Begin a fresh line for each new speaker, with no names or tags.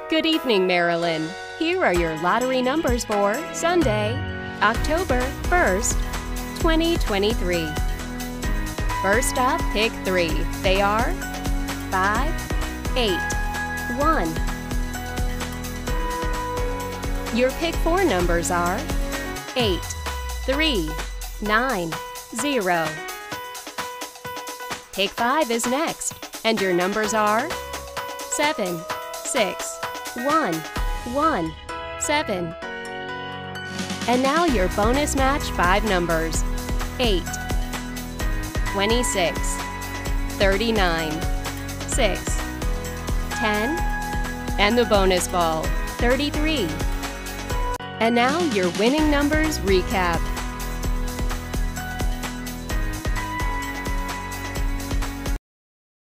Good evening, Maryland. Here are your lottery numbers for Sunday, October 1st, 2023. First up, pick 3. They are 5, 8, 1. Your pick 4 numbers are 8, 3, 9, 0. Pick 5 is next, and your numbers are 7, 6, 1, 1, 7. And now your bonus match 5 numbers: 8, 26, 39, 6, 10, and the bonus ball, 33. And now your winning numbers recap.